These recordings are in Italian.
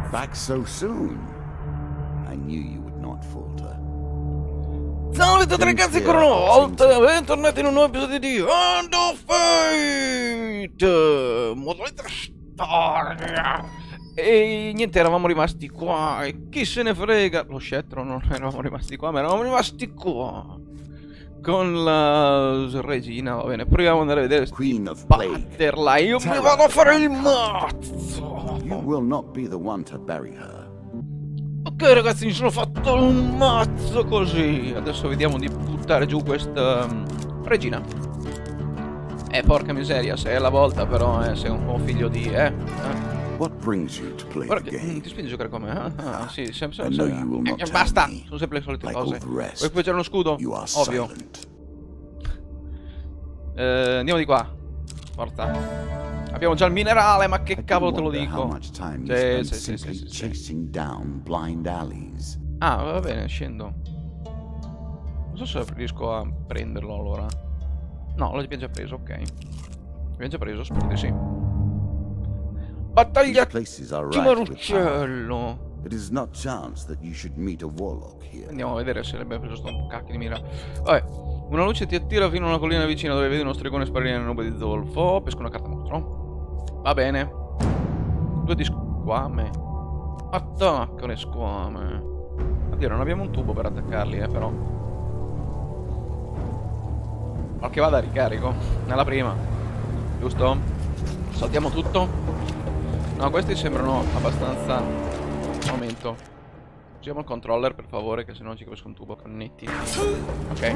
Back so soon? I knew you would not falter. Salve a tutti ragazzi, ancora una volta, bentornati in un nuovo episodio di Hand of Fate, modalità storia. E niente, eravamo rimasti qua, e chi se ne frega, lo scettro, non eravamo rimasti qua, ma eravamo rimasti qua. Con la regina, va bene, proviamo ad andare a vedere Queen of batterla, io mi vado a fare il mazzo. You will not be the one to bury her. Ok ragazzi, mi sono fatto un mazzo così. Adesso vediamo di buttare giù questa regina. Porca miseria, sei alla volta però, sei un po' figlio di... What brings you to play Guarda, the game? ti spingi a giocare con me? Sì, sempre... I know you will not tell Basta, me. sono sempre le solite Like all cose. the Vuoi rest, appoggiare uno scudo? you are Ovvio. silent. Andiamo di qua. Forza. Abbiamo già il minerale, ma che I do cavolo te lo wonder how dico? much time you spend Sì. simply chasing down blind alleys. Ah, va bene, scendo. Non so se riesco a prenderlo allora. No, l'abbiamo già preso, ok. L'abbiamo già preso, spero di sì. Battaglia These places are di rife with power. Maruccello. It is not chance that you should meet a warlock here. Andiamo a vedere se l'abbiamo preso sto cacchio di mira. Vabbè, una luce ti attira fino a una collina vicina dove vedi uno stregone sparire nelle nube di zolfo. Pesco una carta mostro. Va bene. 2 di squame. Attacca le squame. Oddio, non abbiamo un tubo per attaccarli, però. Qualche vada a ricarico. Nella prima. Giusto? Saltiamo tutto. No, questi sembrano abbastanza... Momento. Usiamo il controller per favore, che se no ci capisco un tubo connetti. Ok.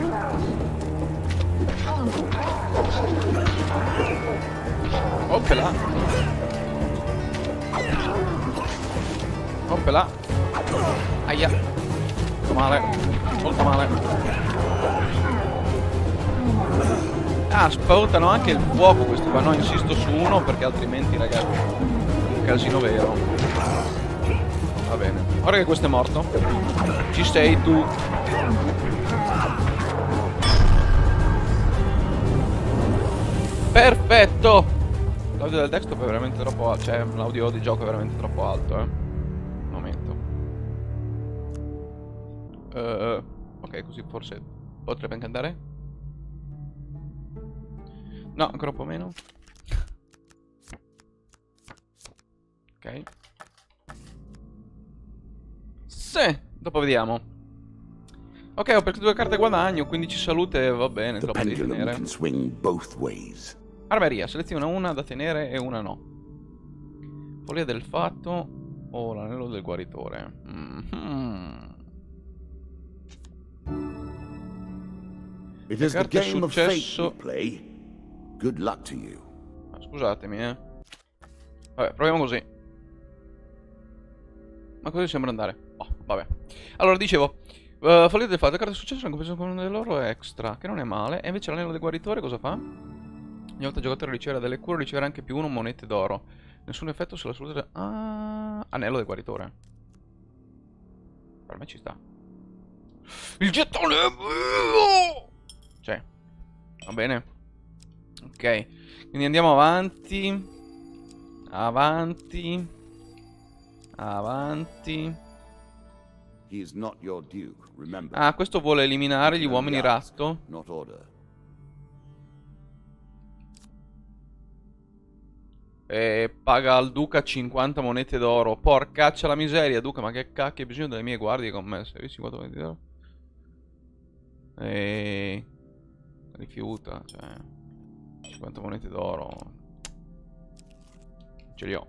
Oppela. Oppela. Aia. Molto male. Molto male. Ah, spuntano anche il fuoco questi qua. No, insisto su uno perché altrimenti, ragazzi, è un casino vero. Va bene. Ora che questo è morto. Ci sei tu. Perfetto. L'audio del desktop è veramente troppo alto. Cioè, l'audio di gioco è veramente troppo alto, Un momento. Ok, così forse potrebbe anche andare. No, ancora un po' meno. Ok. Sì, dopo vediamo. Ok, ho preso 2 carte guadagno, 15 salute, va bene, The troppo di pendulum tenere. can swing both ways. Armeria, seleziona una da tenere e una no. Follia del fatto o l'anello del guaritore. It is the carte game of fate successo. you play. Good luck to you. Scusatemi, Vabbè, proviamo così. Ma così sembra andare. Oh, vabbè. Allora, dicevo, follia del fatto, carta successo, una compensazione con dell'oro extra, che non è male. E invece l'anello del guaritore cosa fa? Ogni volta il giocatore riceve delle cure, riceverà anche +1 monete d'oro. Nessun effetto sulla salute. Ah, anello del guaritore. Per me ci sta. Il gettone è mio! Cioè, va bene. Ok, quindi andiamo avanti. Avanti. Avanti. He is not your duke, remember. Ah, questo vuole eliminare gli uomini ratto. Not order. E paga al duca 50 monete d'oro. Porcaccia la miseria, duca, ma che cacchio hai bisogno delle mie guardie con me? Se avessi 50 monete d'oro. E... rifiuta, cioè... 50 monete d'oro. Ce li ho.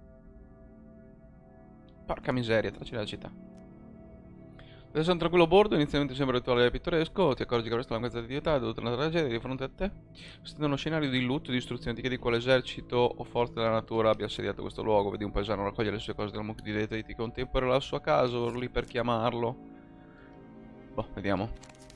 Porca miseria, tracci dalla città. Adesso un tranquillo bordo, inizialmente sembra rituale pittoresco, ti accorgi che resta la quantità di età è dovuta a una tragedia di fronte a te. Siete uno scenario di lutto e distruzione, ti chiedi quale esercito o forza della natura abbia assediato questo luogo, vedi un paesano raccogliere le sue cose dal mucchio di detriti, contempera la sua casa, urli per chiamarlo. Boh, vediamo.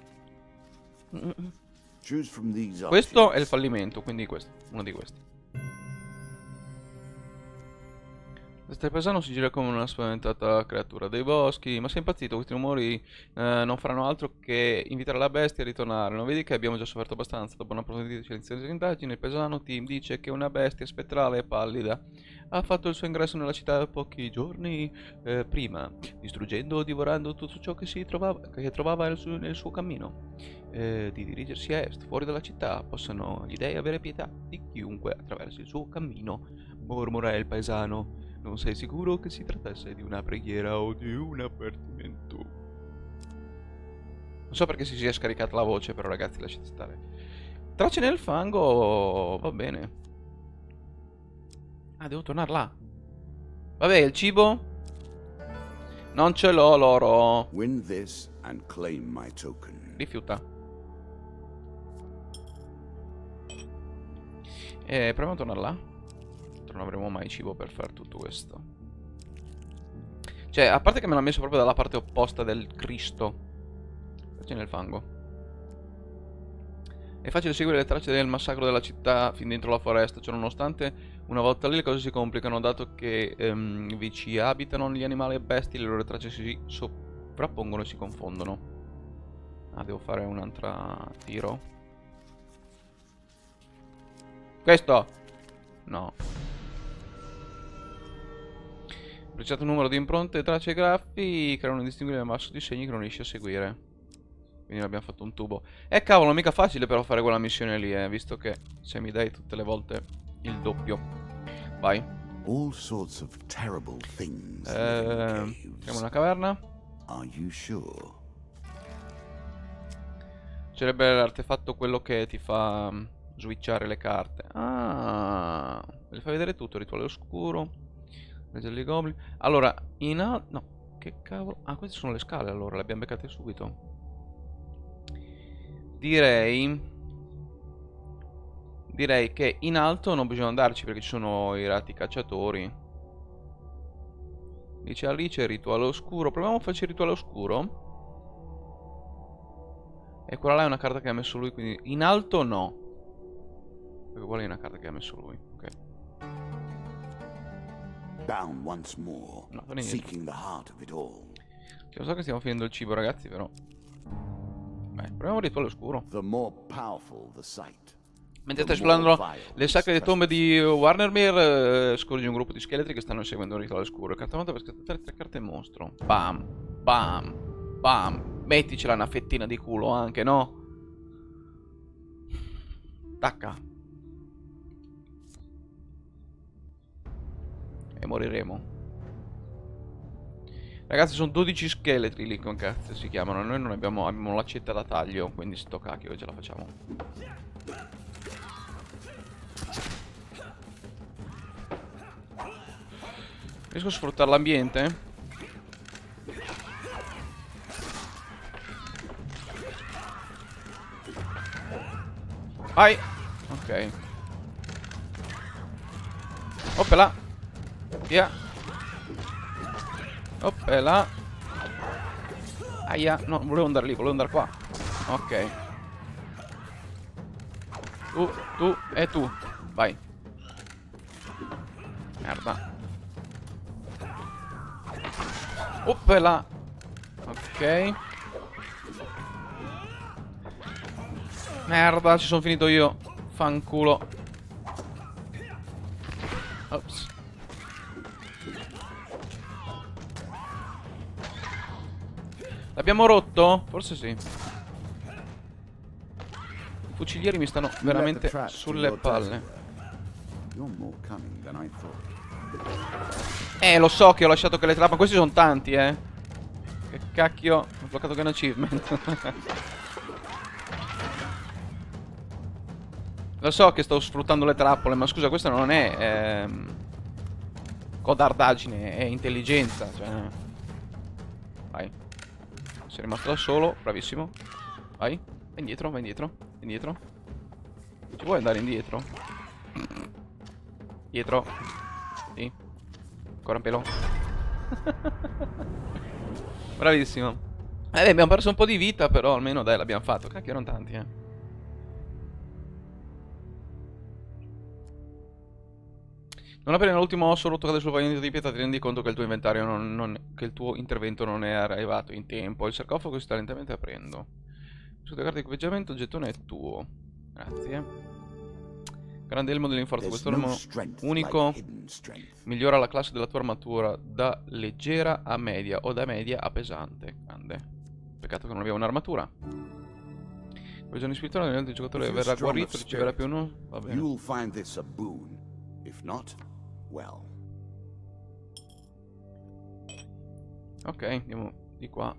Choose from these Questo options. è il fallimento, quindi questo, uno di questi. Questo paesano si gira come una spaventata creatura dei boschi. Ma sei impazzito? Questi rumori non faranno altro che invitare la bestia a ritornare. Non vedi che abbiamo già sofferto abbastanza? Dopo una approfondita silenziosa indagine, il paesano ti dice che una bestia spettrale e pallida ha fatto il suo ingresso nella città pochi giorni prima, distruggendo o divorando tutto ciò che che trovava nel suo cammino. Di dirigersi a est, fuori dalla città, possano gli dei avere pietà di chiunque attraverso il suo cammino, mormora il paesano. Non sei sicuro che si trattasse di una preghiera o di un avvertimento? Non so perché si sia scaricata la voce, però ragazzi lasciate stare. Tracce nel fango, va bene. Ah, devo tornare là. Vabbè, il cibo? Non ce l'ho l'oro. Win this and claim my token. Rifiuta. Proviamo a tornare là. Non avremo mai cibo per fare tutto questo. Cioè, a parte che me l'ha messo proprio dalla parte opposta del Cristo. C'è nel fango. È facile seguire le tracce del massacro della città fin dentro la foresta. Cioè, nonostante una volta lì le cose si complicano, dato che vi ci abitano gli animali e bestie, le loro tracce si sovrappongono e si confondono. Ah, devo fare un'altra tiro. Questo! No. Precisato numero di impronte, tracce e graffi creano un indistinguibile ammasso di segni che non riesci a seguire. Quindi abbiamo fatto un tubo. Cavolo, mica facile però fare quella missione lì, visto che se mi dai tutte le volte il doppio. Vai. All sorts of terrible things. Apriamo una caverna. Are you sure? Sarebbe l'artefatto quello che ti fa switchare le carte. Ah, mi fai vedere tutto, rituale oscuro. Legge goblin. Allora, no, che cavolo. Ah, queste sono le scale allora, le abbiamo beccate subito. Direi che in alto non bisogna andarci perché ci sono i rati cacciatori. Dice Alice, rituale oscuro. Proviamo a farci il rituale oscuro. E quella là è una carta che ha messo lui, quindi in alto no. Perché quella è una carta che ha messo lui, ok. Bound once more, No, non è niente. seeking the heart of it all. Lo so che stiamo finendo il cibo, ragazzi, però. Beh, proviamo il rituale oscuro. The more powerful the sight. Mentre stai esplorando le sacre tombe di Warnermere, scorgi un gruppo di scheletri che stanno seguendo un rituale oscuro. Carta monta per scattare 3 carte mostro. Bam, bam, bam. Metticela una fettina di culo anche, no? Tacca. E moriremo. Ragazzi, sono 12 scheletri lì, con cazzo si chiamano. Noi non abbiamo l'accetta da taglio, quindi sto cacchio, ce la facciamo. Riesco a sfruttare l'ambiente? Vai! Ok. Oppela! Via! Oppela! Aia! No, volevo andare lì, volevo andare qua. Ok. Tu e tu. Vai. Merda. Oppela! Ok. Merda, ci sono finito io. Fanculo. Ops. L'abbiamo rotto? Forse sì. I fucilieri mi stanno veramente sulle palle. Lo so che ho lasciato che le trappole. Questi sono tanti, Che cacchio. Ho bloccato che un achievement. Lo so che sto sfruttando le trappole, ma scusa, questo non è codardaggine, è intelligenza, cioè. Vai. Sei rimasto da solo, bravissimo. Vai. Vai indietro, vai indietro. Indietro. Ci vuoi andare indietro? Dietro. Sì. Ancora un pelo. Bravissimo. Abbiamo perso un po' di vita, però almeno dai, l'abbiamo fatto. Cacchio, erano tanti, Non appena l'ultimo osso rotto cade sul pavimento di pietra ti rendi conto che il tuo inventario che il tuo intervento non è arrivato in tempo. Il sarcofago si sta lentamente aprendo. Sulla carta di equipaggiamento il gettone è tuo. Grazie. Grande elmo dell'inforza. Questo elmo unico migliora la classe della tua armatura da leggera a media o da media a pesante. Grande. Peccato che non abbiamo un'armatura. Per giorni spirituali il giocatore verrà guarito, riceverà più uno. Va bene. You'll find this a boon. If not, well. Ok, andiamo di qua.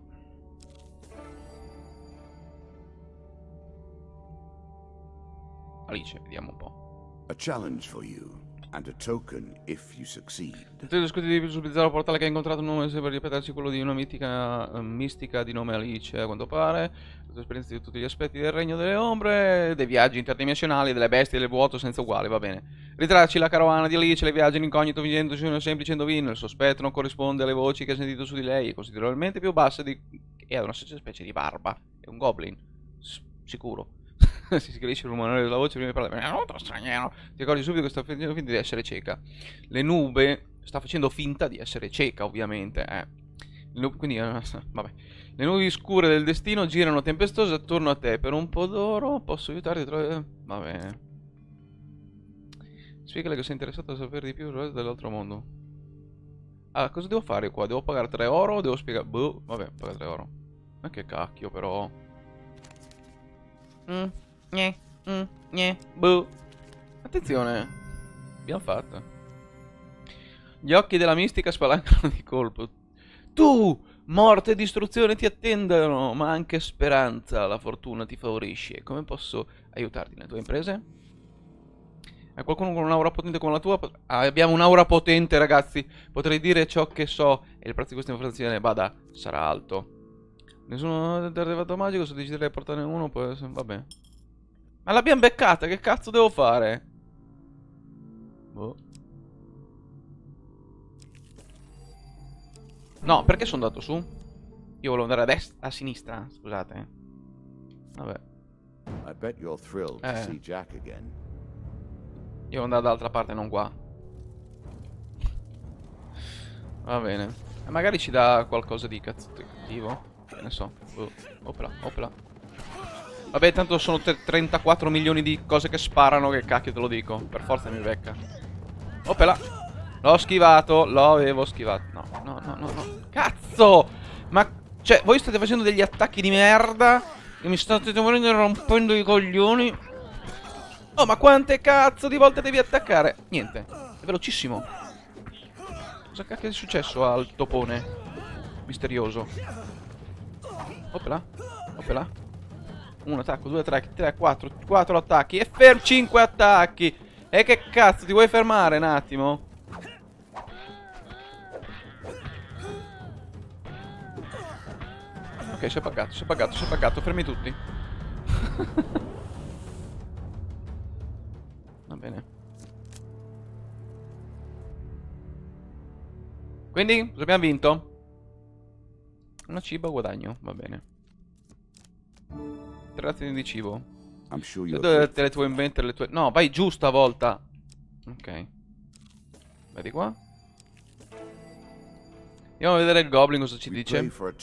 Alice, vediamo un po'. A challenge for you, and a token if you succeed. Te lo discuti di sul bizzarro portale che hai incontrato un nome sembra ripetersi quello di una mistica di nome Alice, a quanto pare. La tua esperienza di tutti gli aspetti del regno delle ombre, dei viaggi interdimensionali, delle bestie del vuoto senza uguali, va bene. Ritracci la carovana di Alice, le viaggi in incognito vincendosi un semplice indovino. Il sospetto non corrisponde alle voci che hai sentito su di lei, è considerevolmente più bassa e ha una specie di barba. È un goblin, sicuro. Si schiarisce il rumore della voce prima di parlare. Molto straniero. Ti accorgi subito che sta facendo finta di essere cieca. Le nube sta facendo finta di essere cieca, ovviamente. Quindi, vabbè. Le nubi scure del destino girano tempestose attorno a te. Per un po' d'oro posso aiutarti a trovare. Va bene. Spiegale che sei interessato a sapere di più dell'altro mondo. Ah, cosa devo fare qua? Devo pagare 3 oro o devo spiegare? Boh, vabbè, pagare 3 oro. Ma che cacchio, però. Boh. Attenzione. Abbiamo fatto. Gli occhi della mistica spalancano di colpo. Tu! Morte e distruzione ti attendono, ma anche speranza. La fortuna ti favorisce. Come posso aiutarti nelle tue imprese? Hai qualcuno con un'aura potente come la tua? Abbiamo un'aura potente, ragazzi. Potrei dire ciò che so. E il prezzo di questa informazione, bada, sarà alto. Nessuno è arrivato magico. Se deciderei di portarne uno, poi vabbè. Ma l'abbiamo beccata. Che cazzo devo fare? Boh. No, perché sono andato su? Io volevo andare a destra, a sinistra, scusate. Vabbè. I bet you're thrilled to see Jack again. Io devo andare dall'altra parte, non qua. Va bene. E magari ci dà qualcosa di cattivo. Che ne so. Opla, opla. Vabbè, tanto sono 34 milioni di cose che sparano, che cacchio te lo dico. Per forza mi becca. Opla. L'ho schivato, lo avevo schivato. No, no, no, no, no. Cazzo! Ma, cioè, voi state facendo degli attacchi di merda e mi state rompendo i coglioni. Oh, ma quante cazzo di volte devi attaccare? Niente, è velocissimo. Cosa cacchio è successo al topone misterioso? Opla, opla. 1 attacco, 2 attacchi, 3, 4 attacchi e 5 attacchi. E che cazzo, ti vuoi fermare un attimo? Ok, si è pagato, fermi tutti. Va bene. Quindi, cosa abbiamo vinto? Una cibo a guadagno, va bene. 3 razioni di cibo. Le tue inventere, le tue... No, vai giù stavolta. Ok. Vedi qua. Andiamo a vedere il goblin cosa ci dice.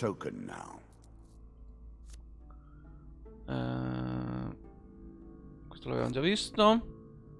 Questo l'avevamo già visto.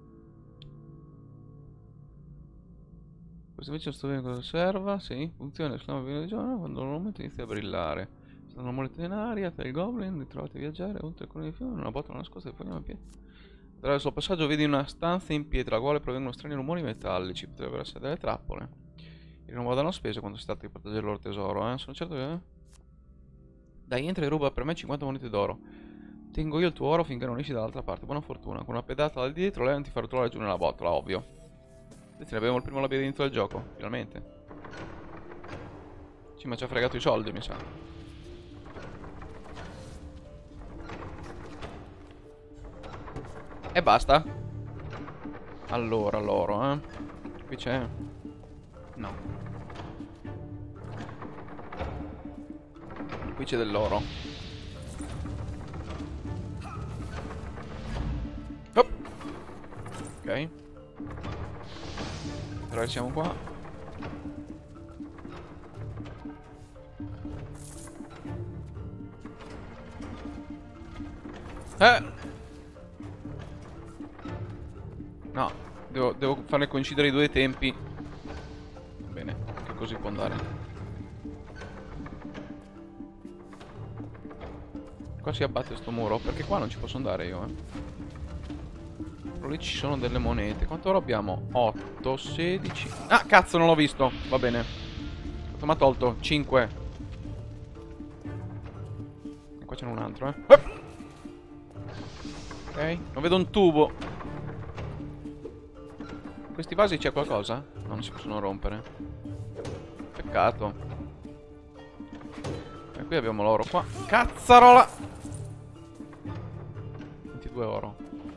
Questo invece sto vedendo cosa serva. Sì, funziona esclama pieno di giorno quando normalmente inizia a brillare. Stanno monete in aria, tra il goblin, ritrovate a viaggiare, oltre alcuni di fiumi, una botola nascosta e poi andiamo a piedi. Attraverso il passaggio vedi una stanza in pietra, dalla quale provengono strani rumori metallici, potrebbero essere delle trappole. E non vadano spese quando si tratta di proteggere il loro tesoro, sono certo che... Dai, entra e ruba per me 50 monete d'oro. Tengo io il tuo oro finché non esci dall'altra parte. Buona fortuna. Con una pedata da dietro lei non ti farà trovare giù nella botola, ovvio. Senti, abbiamo il primo labirinto del gioco, finalmente. Sì, ma ci ha fregato i soldi, mi sa. E basta. Allora, l'oro, Qui c'è... No. Qui c'è dell'oro. Ok. Attraversiamo qua. No, devo farne coincidere i due tempi. Va bene, che così può andare. Qua si abbatte sto muro, perché qua non ci posso andare io, Però lì ci sono delle monete. Quanto ora abbiamo? 8, 16. Ah, cazzo, non l'ho visto. Va bene. Quanto mi ha tolto? 5. E qua c'è un altro, Ok, non vedo un tubo. In questi vasi c'è qualcosa? No, non si possono rompere. Peccato. E qui abbiamo l'oro qua. Cazzarola! 22 oro.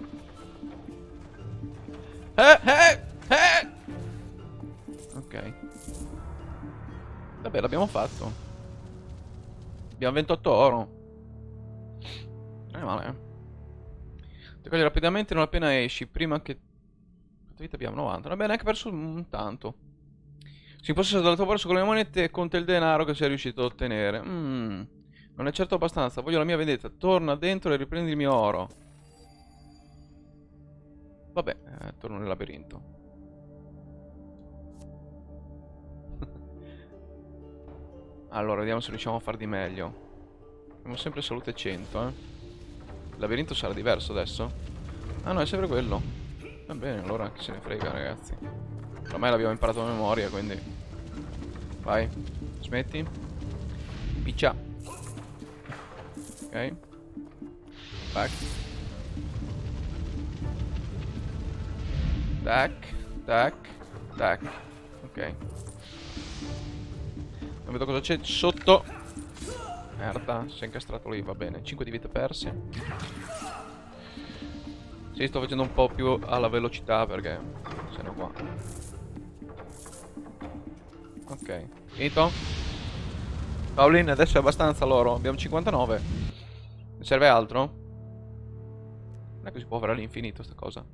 Ok. Vabbè, l'abbiamo fatto. Abbiamo 28 oro. Non è male, Ti cogli rapidamente non appena esci. Prima che... Quanta vita abbiamo? 90. Va bene, neanche perso un tanto. Si possessa della tua borsa con le monete e conta il denaro che sei riuscito ad ottenere. Non è certo abbastanza. Voglio la mia vendetta. Torna dentro e riprendi il mio oro. Vabbè, torno nel labirinto. Allora, vediamo se riusciamo a far di meglio. Abbiamo sempre salute 100, Il labirinto sarà diverso adesso? Ah no, è sempre quello. Va bene, allora chi se ne frega, ragazzi. Ormai l'abbiamo imparato a memoria, quindi... Vai, smetti. Piccia. Ok. Back. Tac, tac, tac. Ok. Non vedo cosa c'è sotto. Merda, si è incastrato lì, va bene. 5 di vite perse. Sì, sto facendo un po' più alla velocità perché se no qua. Ok, finito? Paolin, adesso è abbastanza l'oro. Abbiamo 59. Ne serve altro? Non è che si può fare all'infinito sta cosa.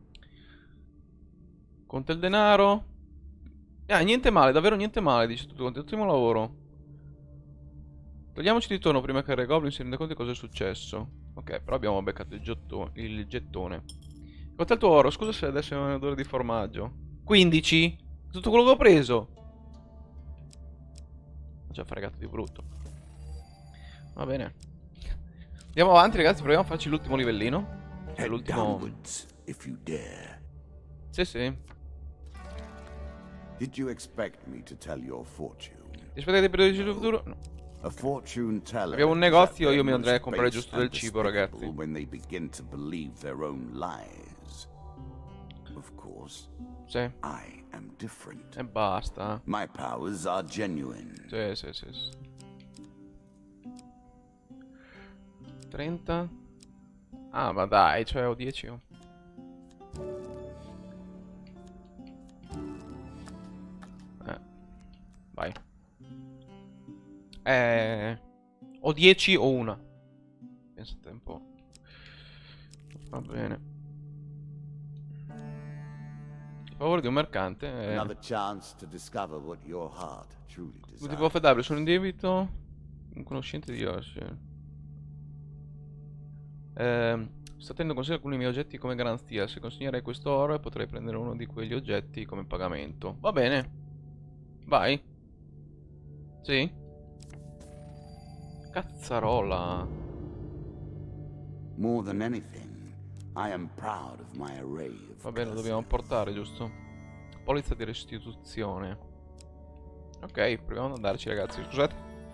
Conta il denaro. Niente male, davvero niente male, dice tutto quanto. Ottimo lavoro. Togliamoci di torno prima che il Re Goblin si renda conto di cosa è successo. Ok, però abbiamo beccato il gettone. Quanto è il tuo oro? Scusa se adesso è un odore di formaggio. 15? Tutto quello che ho preso. Ho già fregato di brutto. Va bene. Andiamo avanti, ragazzi. Proviamo a farci l'ultimo livellino. Cioè l'ultimo... Sì, sì. Did you expect me to tell your fortune? Aspettate il periodo di futuro? No. A fortune teller. Abbiamo un negozio, io mi andrei a comprare giusto del cibo, ragazzi. When they begin to believe their own lies. Of course. Sì. I am different. E basta. My powers are genuine. Sì, sì, sì, sì. 30. Ah, ma dai, cioè ho 10. Vai. O 10 o una. Pensate un po'. Va bene. A favore di un mercante. Another chance to discover what your heart truly desires. Tipo affidabile, sono in debito. Un conoscente di Yoshi. Sto tenendo consiglio alcuni miei oggetti come garanzia. Se consegnerei questo oro potrei prendere uno di quegli oggetti come pagamento. Va bene. Vai. Sì? Cazzarola. More than anything, I am proud of my array of Va bene, lo dobbiamo portare, giusto? Polizza di restituzione. Ok, proviamo ad andarci, ragazzi. Scusate.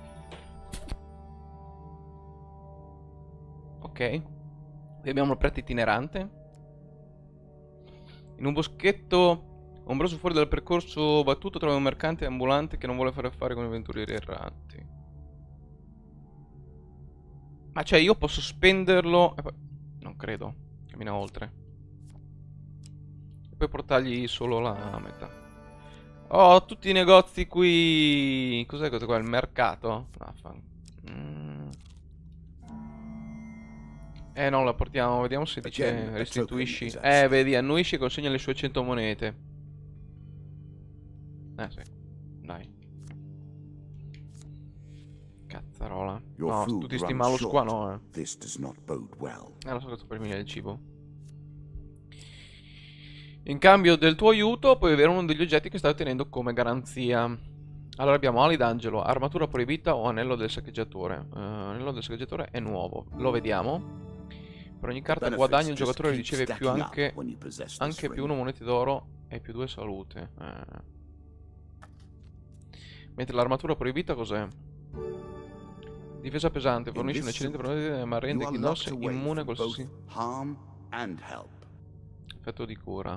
Ok. Qui abbiamo il prete itinerante. In un boschetto ombroso fuori dal percorso battuto trovi un mercante ambulante che non vuole fare affari con avventurieri erranti. Ma cioè io posso spenderlo e poi... Non credo. Cammina oltre. E poi portargli solo la metà. Oh, tutti i negozi qui... Cos'è questo qua? Il mercato? No, la portiamo. Vediamo se dice restituisci. Vedi, annuisci e consegna le sue 100 monete. Sì. Dai. Cazzarola. Your No, food tutti sti runs malus qua short. no, This does not bode well. lo so che sto per finire il cibo. In cambio del tuo aiuto puoi avere uno degli oggetti che stai ottenendo come garanzia. Allora abbiamo ali d'angelo, armatura proibita o anello del saccheggiatore. Anello del saccheggiatore è nuovo, lo vediamo. Per ogni carta guadagno il giocatore riceve più anche più 1 monete d'oro e più 2 salute. Mentre l'armatura proibita cos'è? Difesa pesante, fornisce un eccellente protezione ma rende chi indossa immune a qualsiasi harm and help. effetto di cura.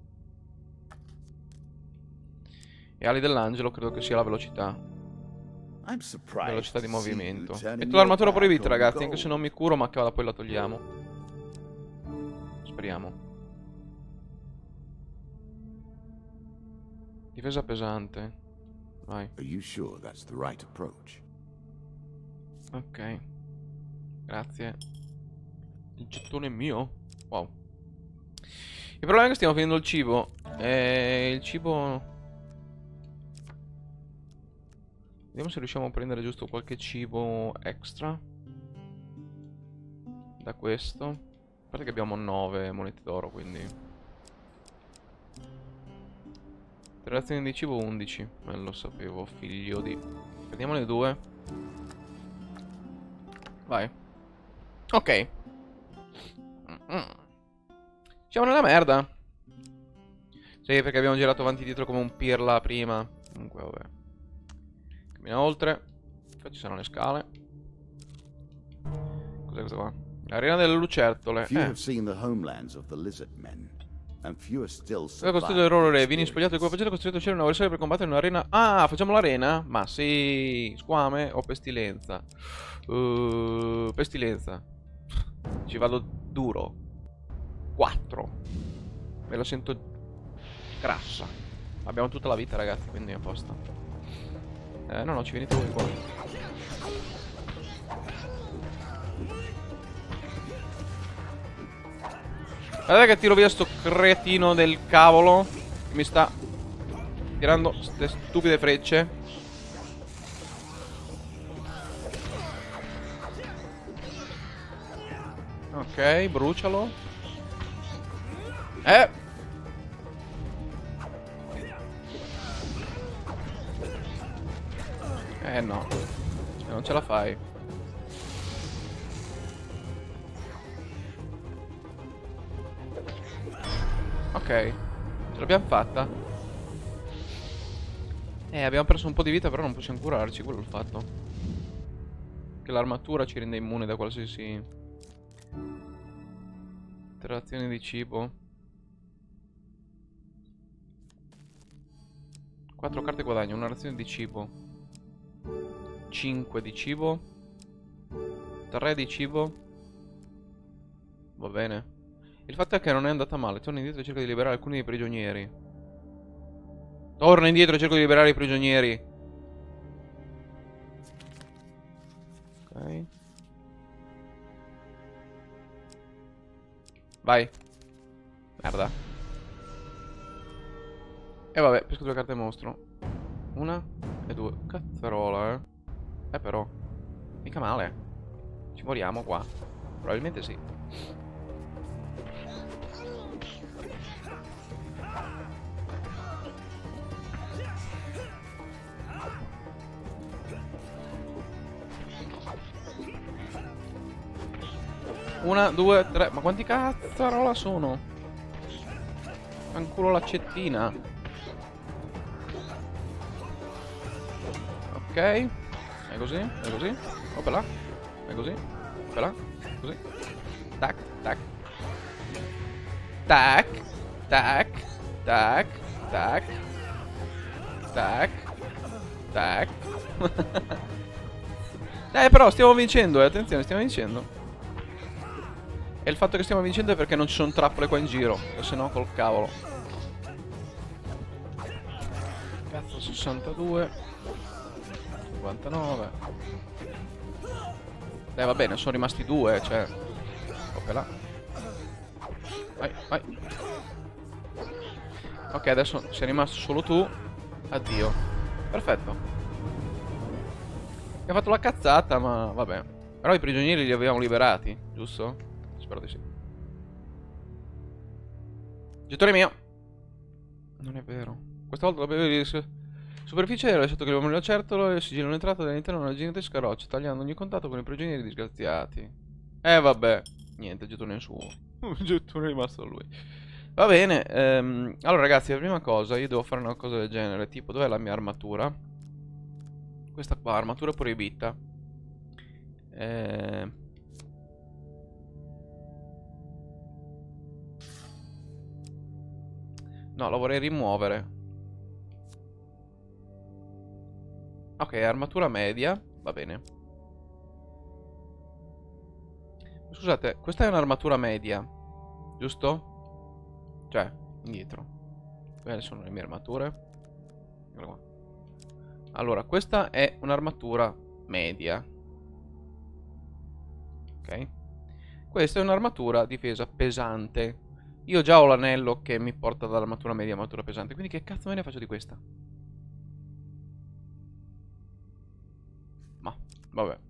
E ali dell'angelo credo che sia la velocità. Velocità di movimento. Metto l'armatura proibita, ragazzi, anche se non mi curo, ma che poi la togliamo. Speriamo. Difesa pesante. Vai. Are you sure that's the right approach? Ok. Grazie. Il gettone è mio? Wow. Il problema è che stiamo finendo il cibo. Il cibo... Vediamo se riusciamo a prendere giusto qualche cibo extra. Da questo. A parte che abbiamo 9 monete d'oro, quindi... Relazioni di cibo 11. Lo sapevo, figlio di... Prendiamone 2. Vai. Ok. Siamo nella merda. Sì, perché abbiamo girato avanti e dietro come un pirla prima. Comunque, vabbè. Cammina oltre. Qua ci sono le scale. Cos'è questo qua? L'arena delle lucertole. Few have seen the homelands of the lizard men, and fewer still Cosa survive costruito il loro re? Vieni the spogliato di equipaggiato, costruito a scegliere un avversario per combattere in un'arena. Ah, facciamo l'arena? Ma sì. Squame o pestilenza? Pestilenza. Ci vado duro. 4. Me la sento grassa. Abbiamo tutta la vita, ragazzi, quindi è a posto. No, ci venite voi qua. Guardate che tiro via sto cretino del cavolo che mi sta tirando ste stupide frecce. Ok, brucialo. No. Non ce la fai. Ok. Ce l'abbiamo fatta. Abbiamo perso un po' di vita, però non possiamo curarci, quello è il fatto. Che l'armatura ci rende immune da qualsiasi... Interazione di cibo. 4 carte guadagno, una razione di cibo. 5 di cibo. 3 di cibo. Va bene. Il fatto è che non è andata male. Torna indietro e cerca di liberare alcuni dei prigionieri. Torna indietro e cerco di liberare i prigionieri. Ok. Vai. Merda. E vabbè, pesco 2 carte mostro. 1 e 2. Cazzarola, però. Mica male. Ci moriamo qua. Probabilmente sì. Una, 2, 3. Ma quanti cazzarola sono? Fanculo l'accettina. Ok. È così, è così. Opla. È così. Opla. Così. Tac, tac. Tac. Tac. Tac. Tac. Tac. Tac. Però stiamo vincendo, attenzione, stiamo vincendo. E il fatto che stiamo vincendo è perché non ci sono trappole qua in giro. O se no col cavolo. Cazzo, 62. 59. Va bene, sono rimasti 2, cioè. Ok là. Vai, vai. Ok, adesso sei rimasto solo tu. Addio. Perfetto. Abbiamo fatto la cazzata, ma vabbè. Però i prigionieri li avevamo liberati, giusto? Spero di sì. Gettone mio. Non è vero. Questa volta l'avevo superficie era lasciato che l'uomo nel certolo e il sigillo entrato dall'interno una gigantesca roccia, tagliando ogni contatto con i prigionieri disgraziati. Vabbè. Niente, il gettone è suo. Il gettone è rimasto a lui. Va bene. Allora ragazzi, la prima cosa, io devo fare una cosa del genere. Tipo, dov'è la mia armatura? Questa qua, armatura proibita. No, la vorrei rimuovere. Ok, armatura media. Va bene. Scusate, questa è un'armatura media, giusto? Cioè, indietro. Quelle sono le mie armature. Eccola qua. Allora, questa è un'armatura media. Ok. Questa è un'armatura difesa pesante. Io già ho l'anello che mi porta dall'armatura media all'armatura pesante. Quindi che cazzo me ne faccio di questa? Ma, vabbè.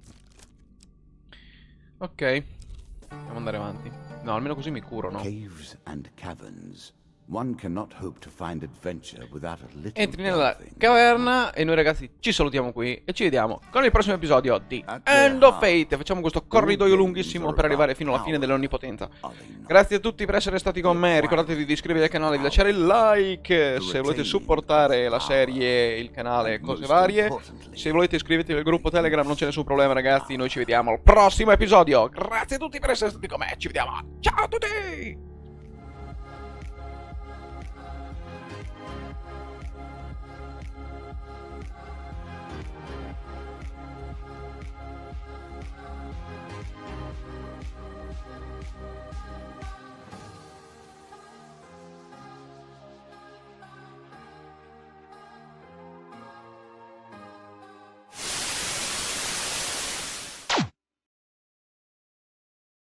Ok. Andiamo andare avanti. No, almeno così mi curo, no? Caves and caverns. One cannot hope to find adventure without a little Entri nella delving. caverna e noi ragazzi ci salutiamo qui e ci vediamo con il prossimo episodio di End of Fate. Facciamo questo corridoio lunghissimo per arrivare fino alla fine dell'onnipotenza. Grazie a tutti per essere stati con me. Ricordatevi di iscrivervi al canale, di lasciare il like se volete supportare la serie, il canale e cose varie. Se volete iscrivetevi al gruppo Telegram, non c'è nessun problema ragazzi. Noi ci vediamo al prossimo episodio. Grazie a tutti per essere stati con me. Ci vediamo. Ciao a tutti.